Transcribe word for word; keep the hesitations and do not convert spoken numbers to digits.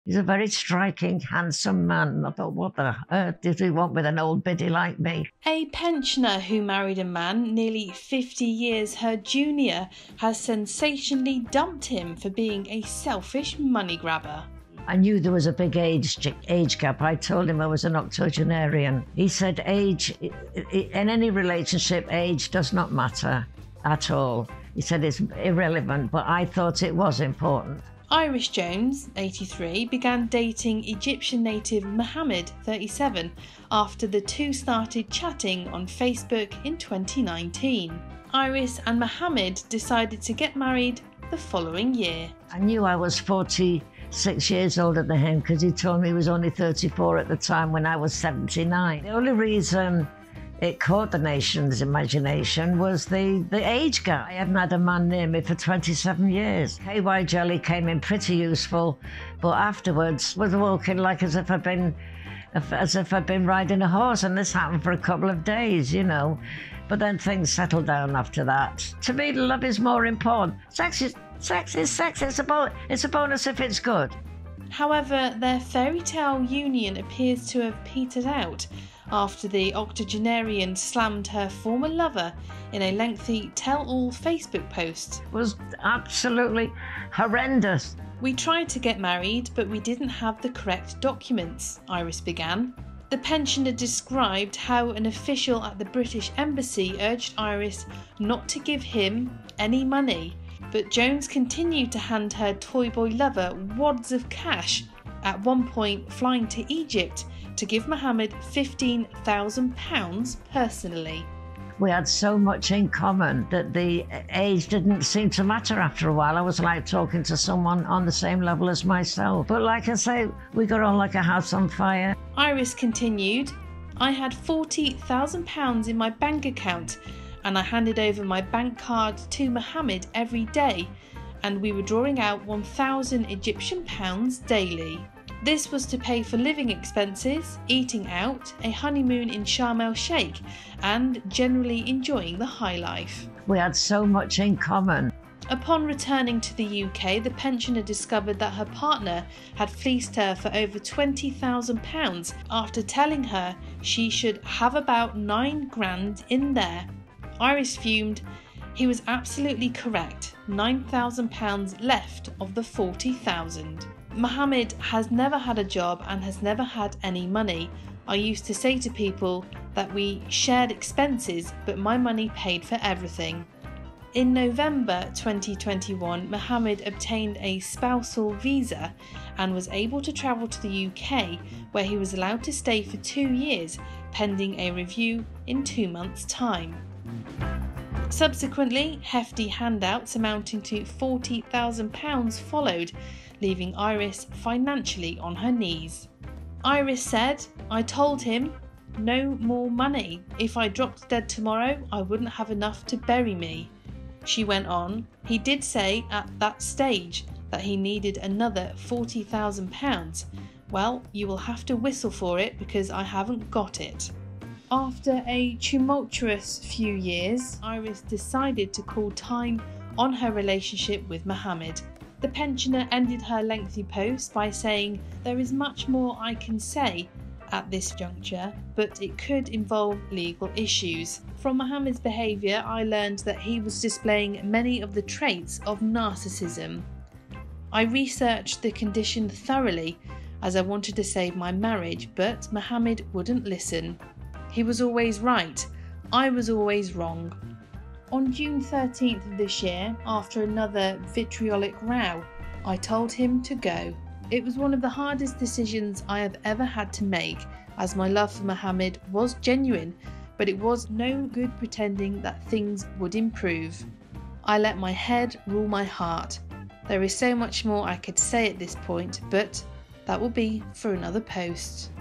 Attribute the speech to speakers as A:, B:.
A: He's a very striking, handsome man. I thought, what the earth did he want with an old biddy like me?
B: A pensioner who married a man nearly fifty years her junior has sensationally dumped him for being a selfish money grabber.
A: I knew there was a big age age gap. I told him I was an octogenarian. He said age, in any relationship, age does not matter at all. He said it's irrelevant, but I thought it was important.
B: Iris Jones, eighty-three, began dating Egyptian native Mohamed, thirty-seven, after the two started chatting on Facebook in twenty nineteen. Iris and Mohamed decided to get married the following year.
A: I knew I was forty-six years older than him because he told me he was only thirty-four at the time when I was seventy-nine. The only reason it caught the nation's imagination was the, the age gap. I hadn't had a man near me for twenty-seven years. K Y jelly came in pretty useful, but afterwards was walking like as if I'd been as if I'd been riding a horse, and this happened for a couple of days, you know. But then things settled down after that. To me, love is more important. Sex is sex is sex. It's a bo- it's a bonus if it's good.
B: However, their fairy tale union appears to have petered out after the octogenarian slammed her former lover in a lengthy tell-all Facebook post.
A: It was absolutely horrendous.
B: We tried to get married, but we didn't have the correct documents, Iris began. The pensioner described how an official at the British Embassy urged Iris not to give him any money, but Jones continued to hand her toy boy lover wads of cash, at one point flying to Egypt to give Mohamed fifteen thousand pounds personally.
A: We had so much in common that the age didn't seem to matter after a while. I was like talking to someone on the same level as myself. But like I say, we got on like a house on fire.
B: Iris continued, I had forty thousand pounds in my bank account and I handed over my bank card to Mohamed every day, and we were drawing out one thousand Egyptian pounds daily. This was to pay for living expenses, eating out, a honeymoon in Sharm el-Sheikh, and generally enjoying the high life.
A: We had so much in common.
B: Upon returning to the U K, the pensioner discovered that her partner had fleeced her for over twenty thousand pounds after telling her she should have about nine grand in there. Iris fumed. He was absolutely correct. nine thousand pounds left of the forty thousand. Mohamed has never had a job and has never had any money. I used to say to people that we shared expenses, but my money paid for everything. In November twenty twenty-one, Mohamed obtained a spousal visa and was able to travel to the U K, where he was allowed to stay for two years, pending a review in two months' time. Subsequently, hefty handouts amounting to forty thousand pounds followed, leaving Iris financially on her knees. Iris said, I told him, no more money. If I dropped dead tomorrow, I wouldn't have enough to bury me. She went on, he did say at that stage that he needed another forty thousand pounds. Well, you will have to whistle for it because I haven't got it. After a tumultuous few years, Iris decided to call time on her relationship with Mohamed. The pensioner ended her lengthy post by saying, there is much more I can say at this juncture, but it could involve legal issues. From Mohamed's behaviour, I learned that he was displaying many of the traits of narcissism. I researched the condition thoroughly as I wanted to save my marriage, but Mohamed wouldn't listen. He was always right. I was always wrong. On June thirteenth of this year, after another vitriolic row, I told him to go. It was one of the hardest decisions I have ever had to make, as my love for Mohamed was genuine, but it was no good pretending that things would improve. I let my head rule my heart. There is so much more I could say at this point, but that will be for another post.